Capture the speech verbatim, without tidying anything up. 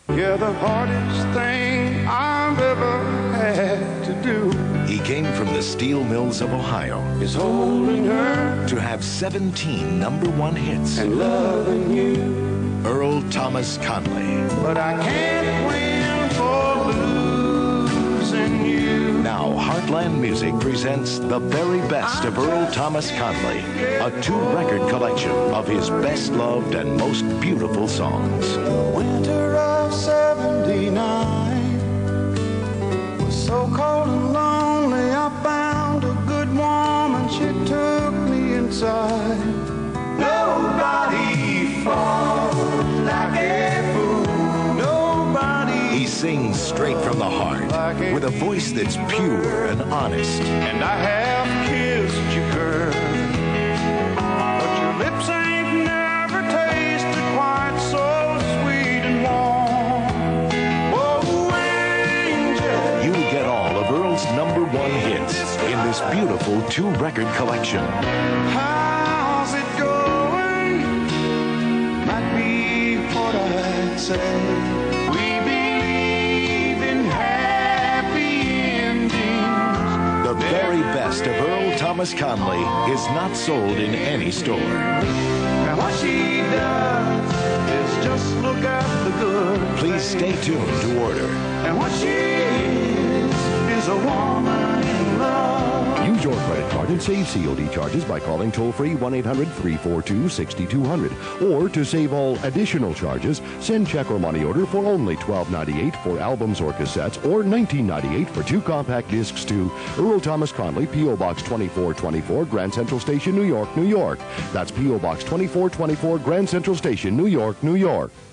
You're the hardest thing I've ever had to do. He came from the steel mills of Ohio. Is holding her to have seventeen number one hits. And loving you. Earl Thomas Conley. But I can't win for losing you. Now Heartland Music presents the very best of Earl Thomas Conley, a two-record collection of his best-loved and most beautiful songs. Winter of seventy-nine was so cold and lonely. I found a good woman, she took me inside. Nobody falls like a fool. Nobody. He sings straight from the heart, like with a voice that's pure and honest. And I have kissed you, girl, but your lips ain't never tasted quite so sweet and warm. Oh, angel. You get all of Earl's number one hits in this beautiful two-record collection. How's it going? Might be what I'd say. We believe in happy endings. The very best of Earl Thomas Conley is not sold in any store. And what she does is just look at the good. Please stay tuned to order. And what she is is a woman in love. Use your credit card and save C O D charges by calling toll-free one eight hundred, three four two, six two zero zero. Or to save all additional charges, send check or money order for only twelve ninety-eight for albums or cassettes, or nineteen ninety-eight for two compact discs to Earl Thomas Conley, P O Box twenty-four twenty-four, Grand Central Station, New York, New York. That's P O Box twenty-four twenty-four, Grand Central Station, New York, New York.